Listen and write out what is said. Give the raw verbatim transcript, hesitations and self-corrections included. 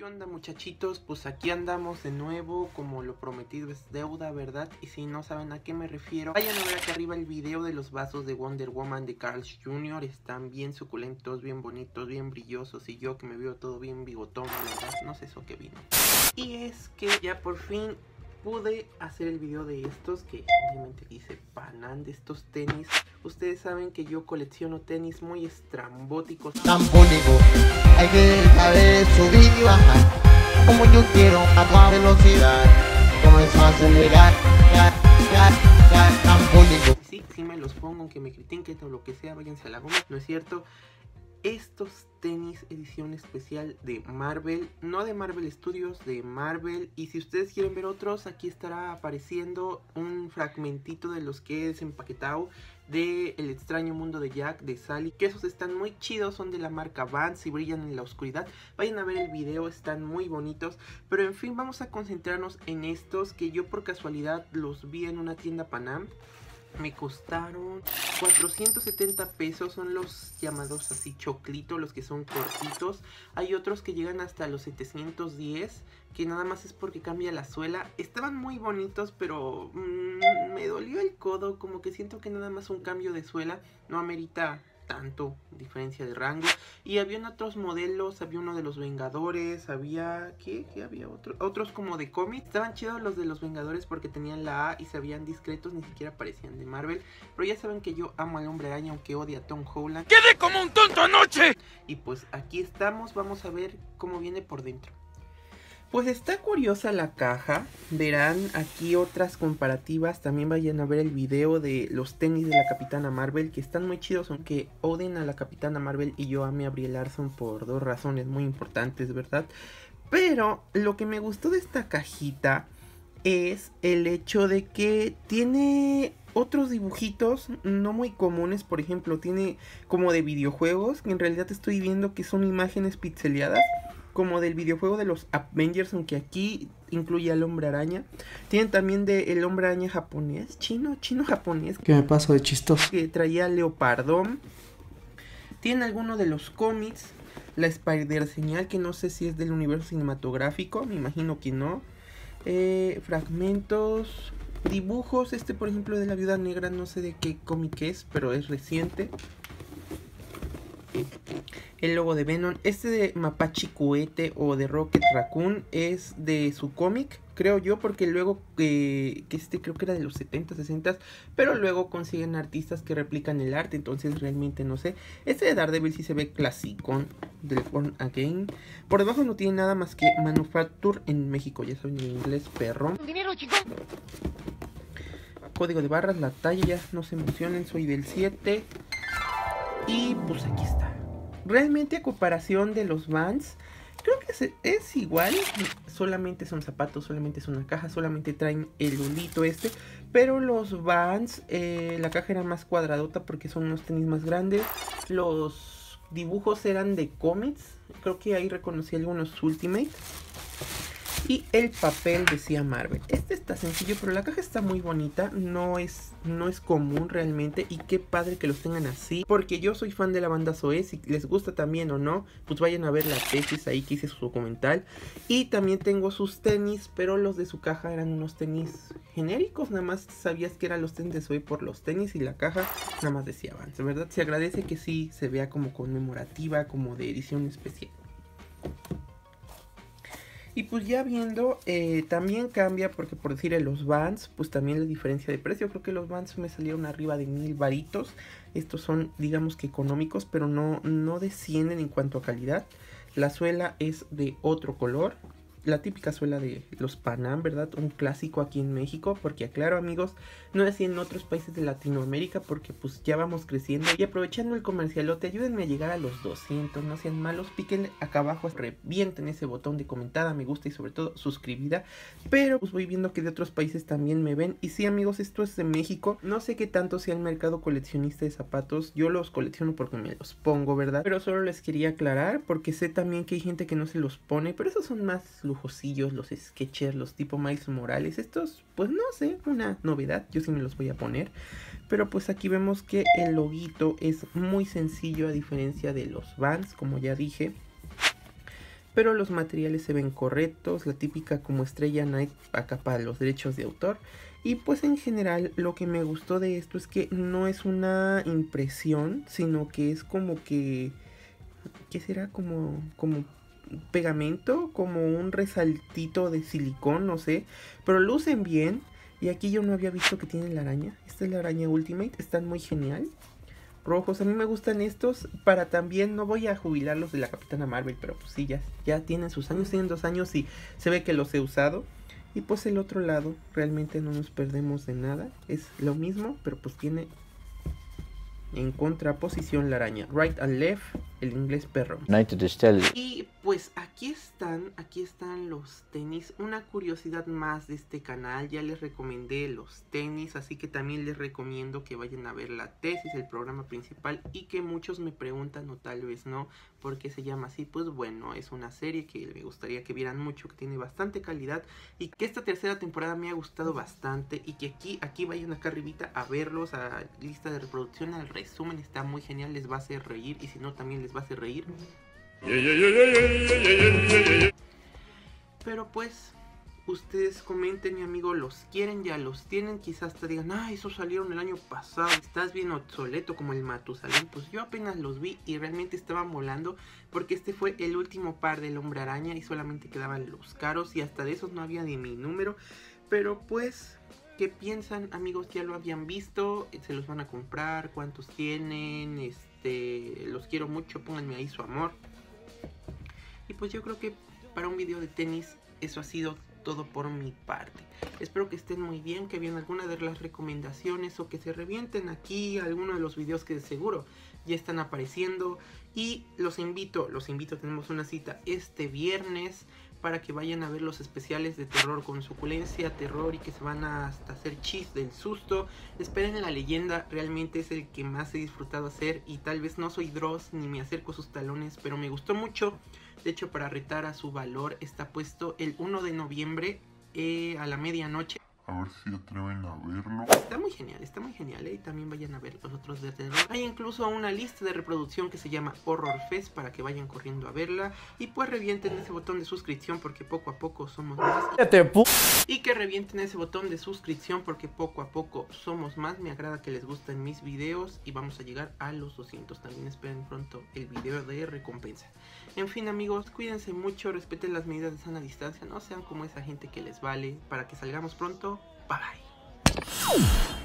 ¿Qué onda, muchachitos? Pues aquí andamos de nuevo, como lo prometido es deuda, ¿verdad? Y si no saben a qué me refiero, vayan a ver acá arriba el video de los vasos de Wonder Woman de Carl junior Están bien suculentos, bien bonitos, bien brillosos. Y yo que me veo todo bien bigotón, ¿verdad? No sé eso que vino. Y es que ya por fin pude hacer el video de estos, que obviamente hice Panam, de estos tenis. Ustedes saben que yo colecciono tenis muy estrambóticos. Tan bonito, hay que saber subir y bajar. Como yo quiero a toda velocidad, comenzó a acelerar, ya, ya, ya, tan bonito. Sí, sí me los pongo, aunque me critiquen o lo que sea, váyanse a la goma, ¿no es cierto? Estos tenis edición especial de Marvel, no de Marvel Studios, de Marvel. Y si ustedes quieren ver otros, aquí estará apareciendo un fragmentito de los que he desempaquetado de El extraño mundo de Jack, de Sally, que esos están muy chidos, son de la marca Vans y brillan en la oscuridad. Vayan a ver el video, están muy bonitos. Pero en fin, vamos a concentrarnos en estos que yo por casualidad los vi en una tienda Panam. Me costaron cuatrocientos setenta pesos, son los llamados así choclito, los que son cortitos. Hay otros que llegan hasta los setecientos diez, que nada más es porque cambia la suela. Estaban muy bonitos, pero mmm, me dolió el codo, como que siento que nada más un cambio de suela no amerita tanto diferencia de rango. Y habían otros modelos, había uno de los Vengadores, había, ¿qué? ¿Qué había? Otro, otros como de cómic. Estaban chidos los de los Vengadores porque tenían la A y se veían discretos, ni siquiera parecían de Marvel. Pero ya saben que yo amo al Hombre Araña, aunque odie a Tom Holland. ¡Quedé como un tonto anoche! Y pues aquí estamos, vamos a ver cómo viene por dentro. Pues está curiosa la caja, verán aquí otras comparativas, también vayan a ver el video de los tenis de la Capitana Marvel, que están muy chidos, aunque odien a la Capitana Marvel y yo ame a Brie Larson por dos razones muy importantes, ¿verdad? Pero lo que me gustó de esta cajita es el hecho de que tiene otros dibujitos no muy comunes. Por ejemplo, tiene como de videojuegos, que en realidad estoy viendo que son imágenes pixeleadas, como del videojuego de los Avengers, aunque aquí incluye al Hombre Araña. Tienen también de el Hombre Araña japonés, chino, chino japonés. ¿Qué me pasó de chistoso? Que traía Leopardón. Tienen alguno de los cómics, la Spider Señal, que no sé si es del universo cinematográfico, me imagino que no. Eh, fragmentos, dibujos, este por ejemplo de la Viuda Negra, no sé de qué cómic es, pero es reciente. El logo de Venom, este de Mapache Cohete o de Rocket Raccoon es de su cómic, creo yo, porque luego eh, que este creo que era de los setenta, sesenta, pero luego consiguen artistas que replican el arte, entonces realmente no sé. Este de Daredevil sí se ve clasicón, del Born Again. Por debajo no tiene nada más que Manufacture en México, ya saben en inglés, perro. Dinero, chico. Código de barras, la talla, ya no se emocionen, soy del siete. Y pues aquí está. Realmente a comparación de los Vans, creo que es, es igual. Solamente son zapatos, solamente es una caja, solamente traen el hulito este. Pero los Vans, eh, la caja era más cuadradota porque son unos tenis más grandes. Los dibujos eran de cómics, creo que ahí reconocí algunos Ultimate. Y el papel decía Marvel. Este está sencillo, pero la caja está muy bonita. No es, no es común realmente. Y qué padre que los tengan así, porque yo soy fan de la banda Zoé. Si les gusta también o no, pues vayan a ver la tesis ahí que hice su documental. Y también tengo sus tenis, pero los de su caja eran unos tenis genéricos. Nada más sabías que eran los tenis de Zoé por los tenis. Y la caja nada más decía Vans. De verdad se agradece que sí se vea como conmemorativa, como de edición especial. Y pues ya viendo, eh, también cambia porque por decir en los Vans, pues también la diferencia de precio. Creo que los Vans me salieron arriba de mil varitos. Estos son digamos que económicos, pero no, no descienden en cuanto a calidad. La suela es de otro color. La típica suela de los Panam, ¿verdad? Un clásico aquí en México, porque aclaro amigos, no es así en otros países de Latinoamérica, porque pues ya vamos creciendo. Y aprovechando el comercialote, ayúdenme a llegar a los doscientos, no sean malos, piquen acá abajo, revienten ese botón de comentada, me gusta y sobre todo suscribida. Pero pues voy viendo que de otros países también me ven. Y sí amigos, esto es de México, no sé qué tanto sea el mercado coleccionista de zapatos, yo los colecciono porque me los pongo, ¿verdad? Pero solo les quería aclarar, porque sé también que hay gente que no se los pone, pero esos son más lujosillos, los Skechers, los tipo Miles Morales. Estos, pues no sé, una novedad, yo sí me los voy a poner. Pero pues aquí vemos que el loguito es muy sencillo a diferencia de los Vans, como ya dije. pero los materiales se ven correctos, la típica como estrella Nike acá para los derechos de autor. Y pues en general lo que me gustó de esto es que no es una impresión, sino que es como que, ¿qué será? Como, como pegamento, como un resaltito de silicón, no sé, pero lucen bien. Y aquí yo no había visto que tienen la araña. Esta es la araña Ultimate, están muy genial. Rojos, a mí me gustan estos. Para también, no voy a jubilar los de la Capitana Marvel, pero pues sí, ya, ya tienen sus años, tienen dos años y se ve que los he usado. Y pues el otro lado, realmente no nos perdemos de nada. Es lo mismo, pero pues tiene en contraposición la araña. Right and left, el inglés perro. Y pues aquí están, aquí están los tenis. Una curiosidad más de este canal, ya les recomendé los tenis, así que también les recomiendo que vayan a ver la tesis, el programa principal, y que muchos me preguntan, o tal vez no, ¿por qué se llama así? Pues bueno, es una serie que me gustaría que vieran mucho, que tiene bastante calidad, y que esta tercera temporada me ha gustado bastante, y que aquí, aquí vayan acá arribita a verlos, a lista de reproducción, al resumen, está muy genial, les va a hacer reír, y si no también les va a hacer reír. Pero pues, ustedes comenten, mi amigo, los quieren, ya los tienen, quizás te digan, ah, esos salieron el año pasado, estás bien obsoleto como el Matusalén. Pues yo apenas los vi y realmente estaban volando, porque este fue el último par del Hombre Araña y solamente quedaban los caros, y hasta de esos no había ni mi número. Pero pues, ¿qué piensan, amigos? ¿Ya lo habían visto? ¿Se los van a comprar? ¿Cuántos tienen? Este, los quiero mucho, pónganme ahí su amor. Y pues yo creo que para un video de tenis eso ha sido todo por mi parte. Espero que estén muy bien, que vean alguna de las recomendaciones o que se revienten aquí alguno de los videos que de seguro ya están apareciendo. Y los invito, los invito, tenemos una cita este viernes para que vayan a ver los especiales de terror con suculencia, terror, y que se van a hasta hacer chis del susto. Esperen la leyenda, realmente es el que más he disfrutado hacer, y tal vez no soy Dross ni me acerco a sus talones, pero me gustó mucho. De hecho, para retar a su valor, está puesto el uno de noviembre eh, a la medianoche. A ver si atreven a verlo. Está muy genial, está muy genial, ¿eh? Y también vayan a ver los otros de terror. Hay incluso una lista de reproducción que se llama Horror Fest para que vayan corriendo a verla. Y pues revienten ese botón de suscripción porque poco a poco somos más. Y que revienten ese botón de suscripción porque poco a poco somos más. Me agrada que les gusten mis videos y vamos a llegar a los doscientos. También esperen pronto el video de recompensa. En fin, amigos, cuídense mucho, respeten las medidas de sana distancia, no sean como esa gente que les vale. Para que salgamos pronto, bye bye.